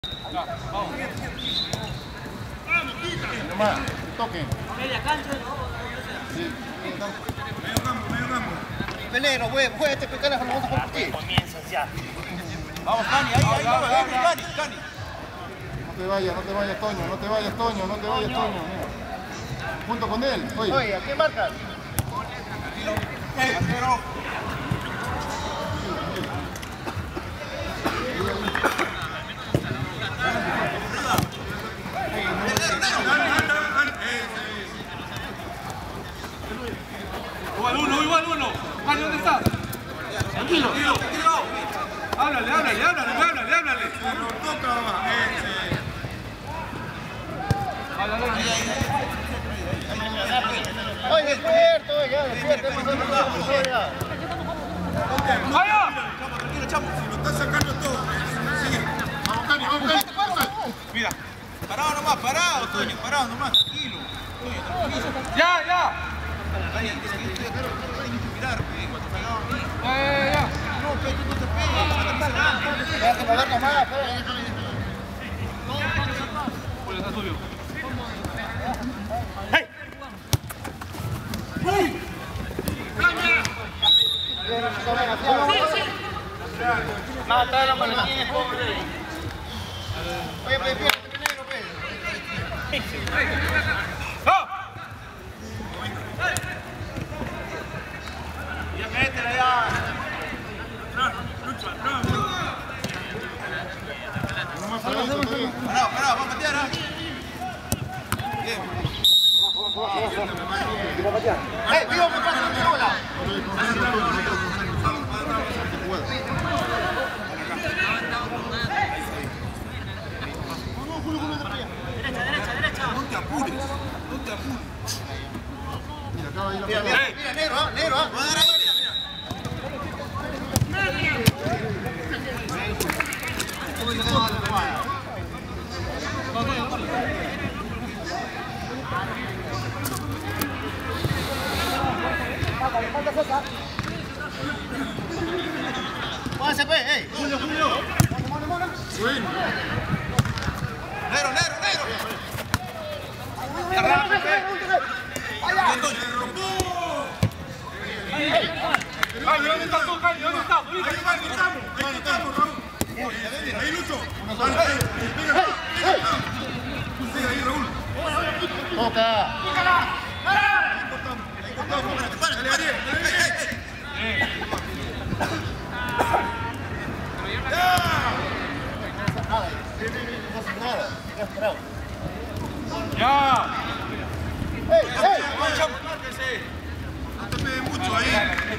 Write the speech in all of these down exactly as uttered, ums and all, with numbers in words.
Vamos. Nomás, toquen. Media cancha, Sí. Medio campo, medio campo. Pelero, güey, juega este pecado, vamos a competir. comienzas ya. Vamos, Cani, ahí, ahí, vamos, Cani, Cani, Cani. No te vayas, no te vayas, Toño, no te vayas, Toño, no te vayas, Toño. Mira. Junto con él. Oye, Oye ¿a quién marcas? Tranquilo. Igual uno, igual uno. Cani, ¿dónde estás? Tranquilo. Tranquilo, tranquilo. Háblale, háblale, háblale, háblale, háblale. Pero toca nomás. Háblale. Oye, despierto, ya, despierto, hemos pasado por la ya. ¡Vaya! Chamo, tranquilo, chamo. Si lo estás sacando todo, sigue. Vamos, Cani, vamos, Cani. Mira. Parado nomás, parado, Toño, parado nomás, tranquilo. Toño, tranquilo. ¡Ya, ya! Cani, tienes que mirar, cuando pegado a mí. ¡Ya, ya, ya! No, que tú no te pegues. Déjate pagar nomás, Pues está suyo. ¡Hey! Mataron a Martínez, pobre. Oye, pues, despiértate, negro, pues. ¡Ah! Ya métela ya. Parado, parado, vamos a patear, ¿ah? Bien. ¡Eh, vivo, me pasa la bola! Derecha, derecha, derecha. No te apures, no te apures. Mira, acaba de ir Mira, la mira, pelota. mira, negro, ah, negro, ah. Va a dar ahí, mira, mira. Póngase, pues, ey. Julio, Julio. Bueno. Negro, negro, negro. Cani, ¿dónde estás tú, Cani? ¿Dónde estás? Ahí estamos, ahí estamos, Raúl. Ahí, Lucho. Sí, ahí, Raúl. Toca. Ahí cortamos, ahí cortamos. Dale, Ariel, dale, Ariel. ¡Ya! ¡Ey, ey! No te pegues mucho ahí.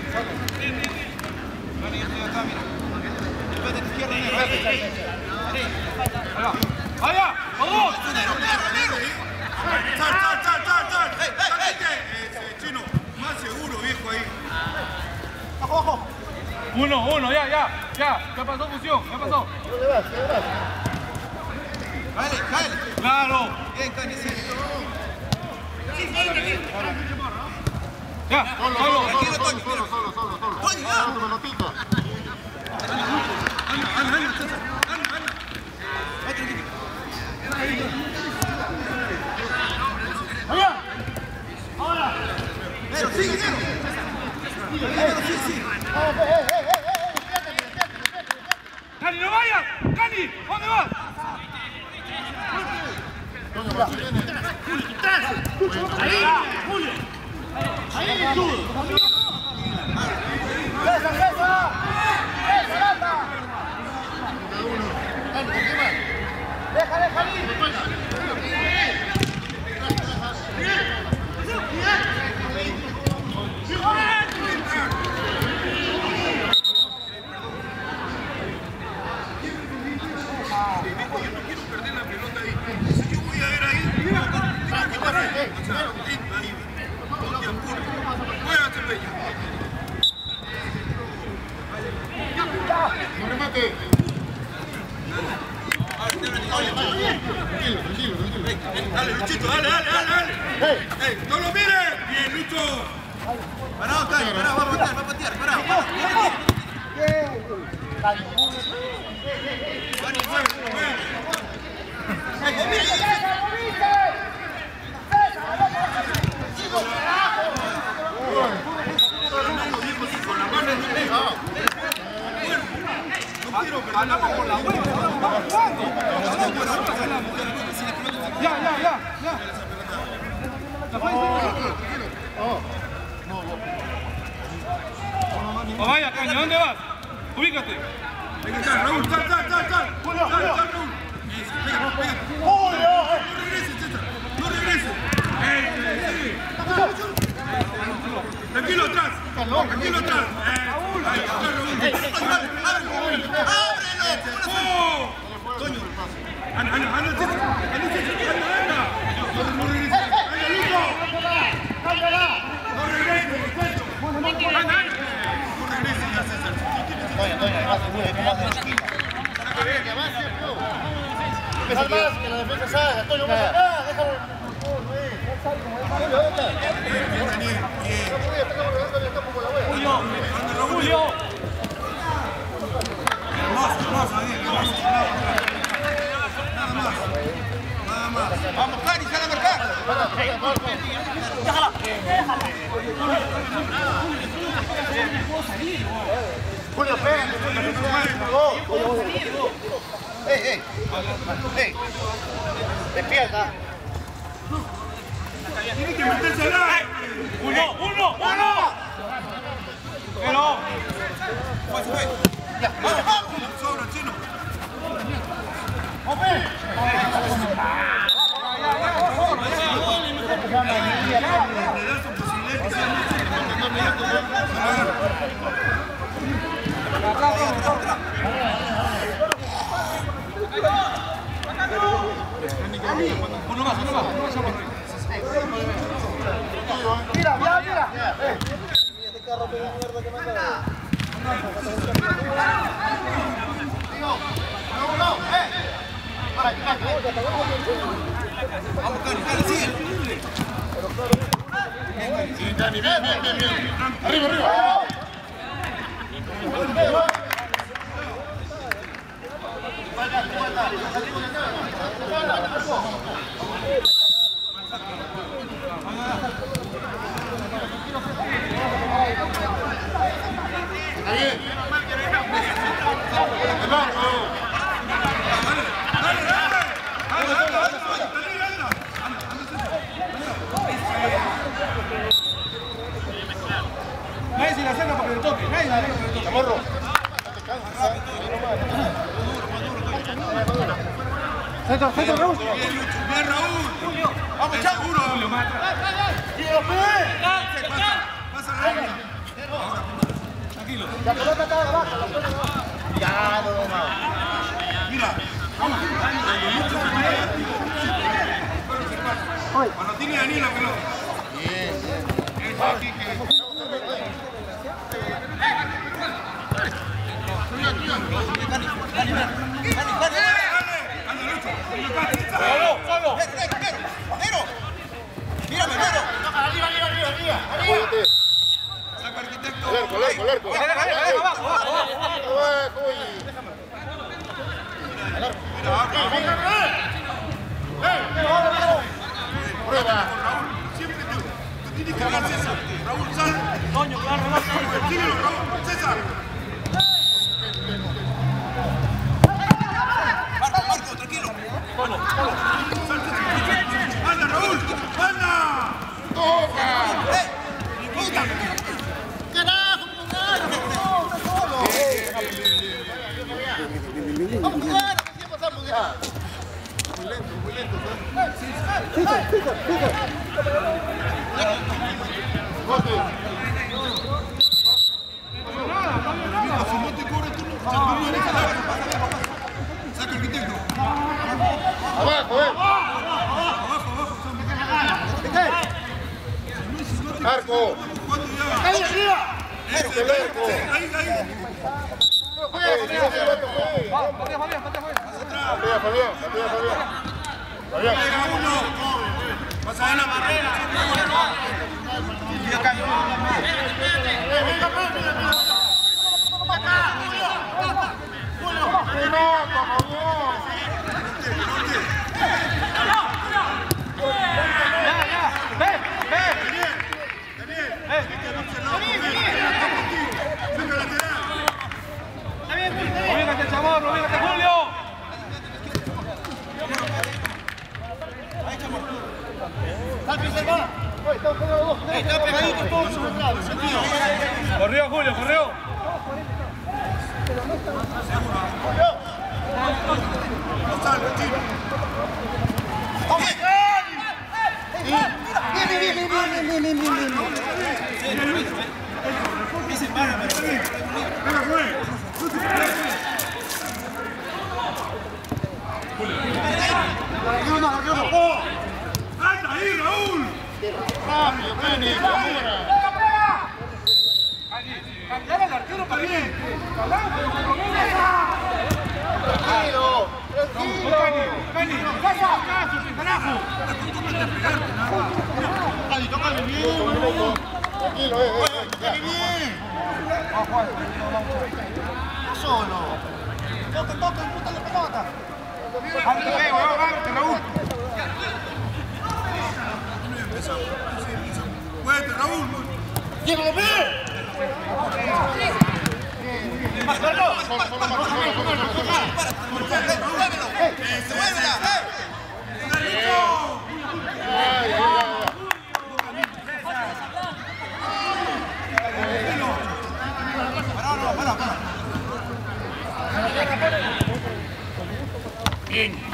Vale, yo estoy acá, mira. Después de tu izquierda, negro. ¡Vaya! ¡Vaya! ¡Vamos! Negro, negro, negro. Sal, sal, sal, sal, sal. Ese chino, más seguro, viejo, ahí. ¡Ojo, ojo! Uno, uno, ya, ya, ya. ¿Qué pasó, fusión? ¿Qué pasó? ¿Dónde vas? ¿Dónde vas? Cáele, cáele. ¡Claro! Bien, Cani, sí. ¡Ya! Solo, ¡Solo! solo, tranquilo, solo, Toño, solo, solo, solo, solo. Toño, ya. Dale tu pelotita. Anda, anda, anda, César. Anda, anda. Ahí, tranquilo. ¡Allá! ¡Ahora! Negro, sigue, negro. Negro, sí, sí. ¡Vamos, pues, ey, ey, ey, ey! ¡Despiértate, despiértate, despiértate! ¡Cani, no vayas! ¡Cani! ¿Dónde vas? Toño, va, viene. Ahí, Julio. Ahí, tú. ¡Esa, esa! ¡Esa, lata! ¡Deja, deja ahí! Yo no quiero perder la pelota ahí. Si yo voy a ver ahí, ahí. No te apures. Juégate, Bella. ¡No remate! Tranquilo, tranquilo, tranquilo. Dale, Luchito, dale, dale, dale, dale. ¡Hey! ¡Ey, no lo mires! ¡Bien, Lucho! Parado, Cani, parado, va a patear, va a patear, parado. ¡Bien! ¡Bien! Andamos por la hueva, estamos jugando. Ya, ya, ya, ya. Oh, vaya, caña, ¿dónde vas? Ubícate. Venga, sal, Raúl, sal, sal, sal, sal. Sal, sal, Raúl. Pega, pega. No regreses, César. No regreses. ¡Ey, tranquilo atrás. Tranquilo atrás. Raúl. Ahí, atrás, Raúl. ¡Ábrelo! Toño. Anda, anda, anda, César. Anda, César. Anda, anda. No regreses. Anda, Lucho. No regreses. Anda, anda. No regreses ya, César. Toño, Toño, avance, güey, no avance. Que avance, bro. Empezar más, que la defensa salga. Toño, vamos acá, déjalo. Julio, Julio. Más, más, Daniel, nada más. Nada más. Vamos, Cari, sale a marcar. Déjala. Julio, pégale. Ey, ey. Ey. Despierta. Tiene que meterse al aire. Uno, uno, uno. Pero. Ya, vamos, vamos. Sobra, chino. Le das su posibilidad que sea. Uno más, uno más. Mira, mira, mira. Vamos, Cari, Cari, sigue. Sí, Dani, bien, bien, bien, bien. Arriba, arriba. Está bien. Nadie se la saca para que le toque. Nadie la saca para que le toque. Chamorro. Centro, centro, Raúl. Bien, Raúl. Vamos, chavo. Seguro. Julio, mata. Pasa la línea. Tranquilo. La pelota está abajo. Ya, no, no, Mira. Cuando tiene Daniel la pelota. bien, bien. Eso aquí que... Solo, solo. Mírame, Nero. Arriba, arriba, arriba, arriba. Apóyate. Saca arquitecto. Alerco, alerco, alerco. Abajo, abajo, abajo. Abajo y... Prueba. Siempre tú. Tú tienes que hablar, César. Raúl, sal. Toño, claro, Síguelo, Raúl. César. Marco, Marco, tranquilo. ¡Anda, Raúl! ¡Anda! ¡Toca! ¡Eh! ¡Puta! ¡Carajo, solo! ¡Vamos a jugar! ¿Qué pasamos ya? Muy lento, muy lento, ¿sabes? ¡César, César, César! ¡Corte! Si no te cobras, tú no. Saca el arquitecto. ¡Abajo, eh! ¡Arco! ¡Ahí arriba! ¡Arco, el arco! ¡Ahí, ahí! Fabián, Fabián, Fabián. Fabián, Fabián, Fabián, Fabián. Fabián. Pega uno. Pasa de la barrera. Y acá. Venga, venga, venga. Ubícate, chabón, ubícate, Julio. Está pegadito todos. Corrió, Julio, corrió. No salga, chico. Venga, güey. ¡Anda ahí, Raúl! Rápido, Kenny, ahora. Cambiaba el arquero para bien. Tranquilo, tranquilo. Penny, pasa acá, su carajo. Ay, tócale bien, boludo. Tranquilo, eh, eh, tócale bien. Solo. Toca, toca, puta la pelota. Ábrete, weón, ábrete, Raúl. ¡Fuerte, Raúl! ¡Llévalo bien! Bien.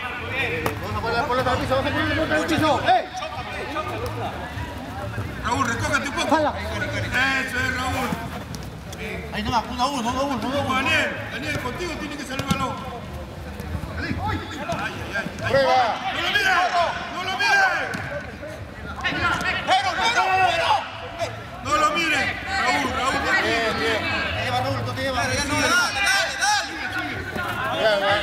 Raúl, recógete un poco. Eso es, Raúl. Ahí nomás, uno a uno, uno a uno, uno a uno. Daniel, Daniel, contigo tiene que salir el balón. Ay, ay, ay. Prueba. ¡No lo mires! ¡No lo mires! ¡No lo mires! Raúl, Raúl, Bien, bien. Te lleva Raúl, tú te llevas. Dale, dale, dale. Bien, bien.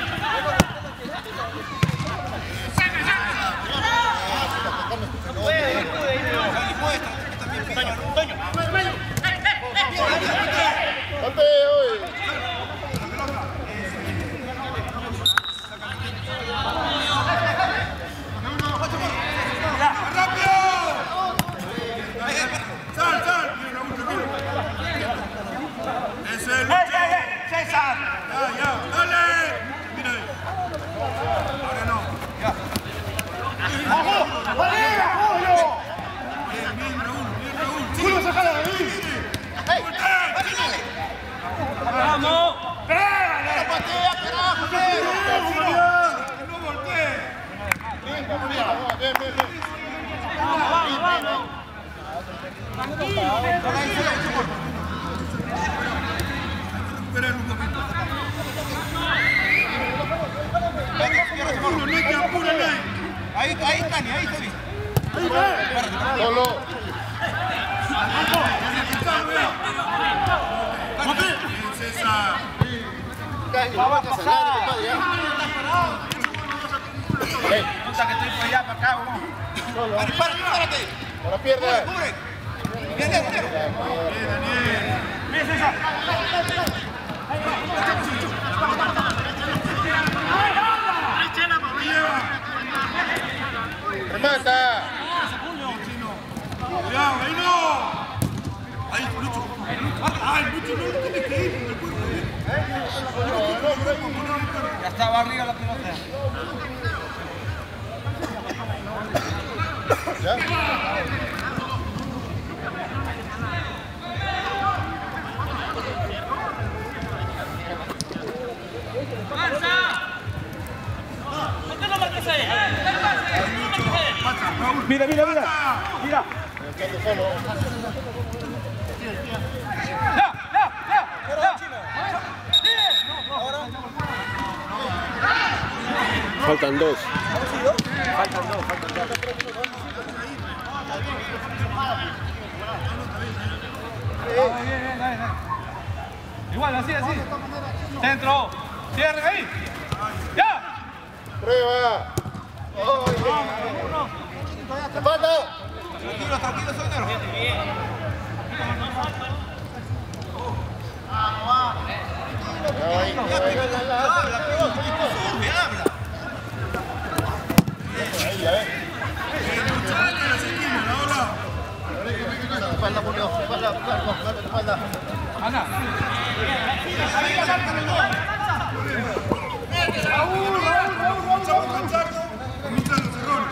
César. Ya, ya, dale. Mira ahí. Ahora no. Ya. Bien, bien, Raúl, bien, Raúl. Julio, sácala de ahí. Vamos. ¡Pégale! ¡Patea, carajo! Que no voltee. Bien, bien, bien, bien. Esperar un poquito. No te apures, Nay. Ahí, ahí, Cani, ahí, Cani. Solo. Bien, César. Vamos a pasar. Puta que estoy por allá, para acá, vamos. Párate, párate. No la pierdas. Cubre. Bien, bien, bien. Bien, Daniel. Bien, César. Remata. Cuidado, ahí no. Ahí, Lucho. Ay, Lucho, no lo tiene que ir con el cuerpo. Ya estaba arriba la pelota. ¿Ya? Mira, mira, mira. Mira. Ya, ya, ya, ya. Faltan dos. Faltan dos, faltan dos. Bien, bien, bien, bien. Igual, así, así. Centro. Cierre ahí. ¡Ya! Prueba. ¡Falta! Tranquilo, tranquilo, Soynero. Ahí, ahí, Habla, pero me habla. ahí, ya ves. Espalda, Julio, espalda, Carlos, espalda. Ana. Raúl, Raúl, Raúl, Raúl, cansado, comienza los errores.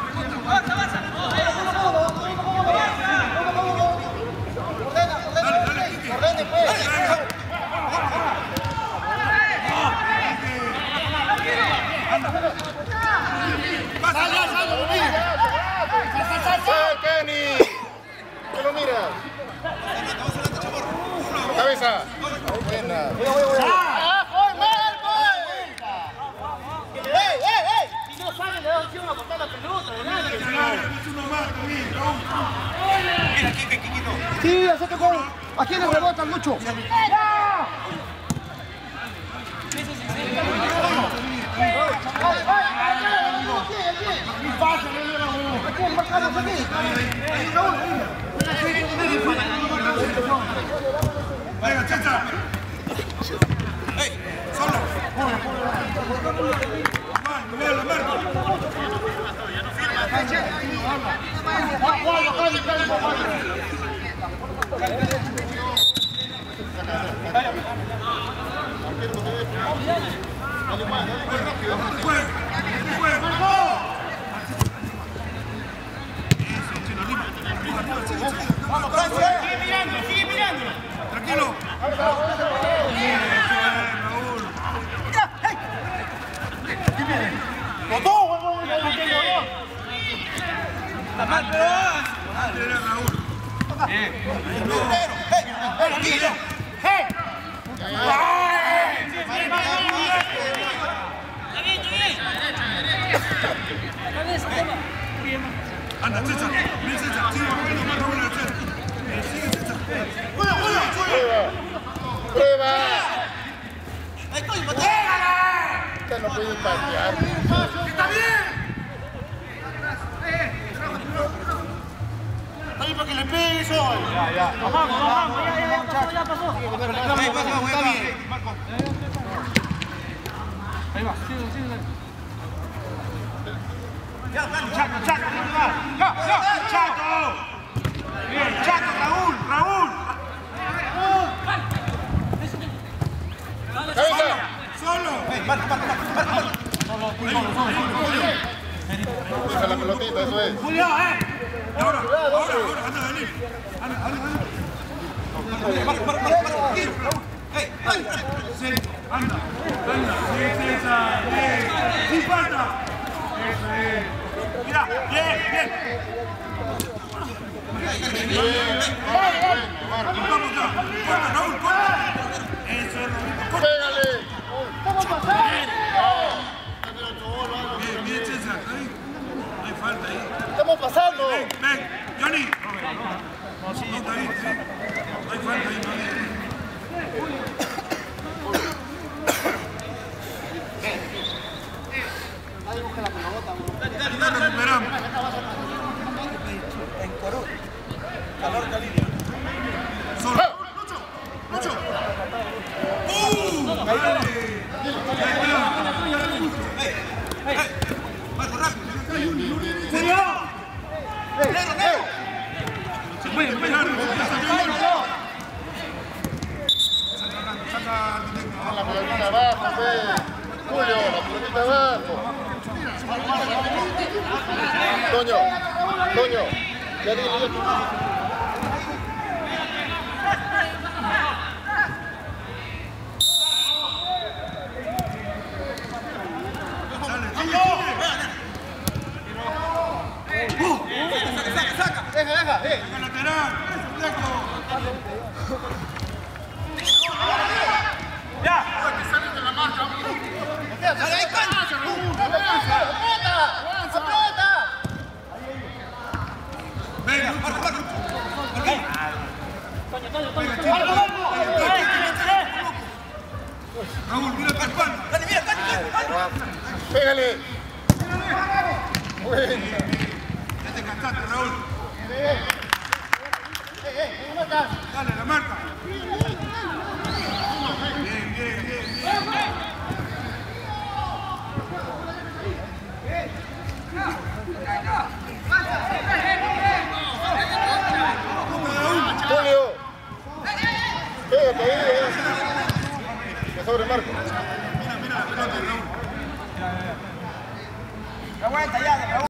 Dale, dale, Kike. Ordene, pues. Pasa, ¡Sal, sal, no lo mires! ¡Sal, Kenny! ¿Qué lo miras? ¡Cabeza! Buena. ¡Ah, voy, mal, voy! ¡Ey, ey, ey! Si no sale, le da opción a cortar la pelota. De nada. es uno más también, Raúl. Mira, Kike, Kikito. Sí, hacete con. ¿A quién le rebotan mucho? Venga, Chacha. ¡Ey! Solo. Mal, mal, la marca. Juega, juega. Eso, Chino, arriba. Arriba, arriba, sigue, sigue. Vamos, sigue mirando, sigue mirando. Tranquilo. Bien, Raúl. ¡Botó, huevón! ¡La mal, pero! Era Raúl. Bien. ¡Tranquilo! Anda, César. Ven, César. Sigue moviendo más Raúl en el centro. Eh, Sigue, César. ¡Prueba! ¡Prueba! ¡Ahí estoy, Mateo! Usted no puede patear. ¡Está bien! Ahí para que le pegues hoy. Vamos, vamos, ya, ya, ya pasó, ya pasó. Ahí, pasa, está bien. Ahí va, sigue, sigue. Chato, Chato, ¿dónde va? ¡Ya, ya! ¡Chato! Bien, Chato, Raúl, Raúl. ¡Cabeza! Solo. Marca, marca, marca, marca. Deja la pelotita, eso es. Ahora, ahora, ahora, anda, Daniel. Anda, anda, anda. Marca, marca, marca, marca. Tiro. ¡Ey! ¡Ay! Sí, anda, anda. Bien, César, bien. Sin falta. Eso es. Mira, bien, bien. Vamos ya. Corta, Raúl, corta. Eso es, Raúl, corta. ¡Pégale! Bien, bien, César, ¿está bien? No hay falta ahí. ¡Estamos pasando! Ven, ven, Johnny. No, está bien, sí. No hay falta ahí, no hay. Ya recuperamos. Calor caliente. Solo. Lucho, Lucho. ¡Uh! Dale. Ya está. ¡Ey! ¡Ey! ¡Marco, rápido! ¡Cuidado! ¡Negro, negro! Se puede pegar, ya salió el gol. Saca, saca. La pelotita abajo, pues. Julio, la pelotita abajo. Toño, Toño. Ya dile, ya. ¡Saca, saca! Deja, deja, eh. Saca lateral. Eso, Ya. ¡Dale, ahí, cancha! ¡Aprieta! ¡Aprieta! Venga, ¡Marco, Marco! Raúl, mira tu espalda. ¡Dale, mira, cancha! ¡Pégale! Bueno. Ya te cansaste, Raúl. Eh, eh, ¿cómo estás? Dale, la marca. Bien, bien, bien, bien. Julio. Pégate ahí, eh. Que sobre Marco.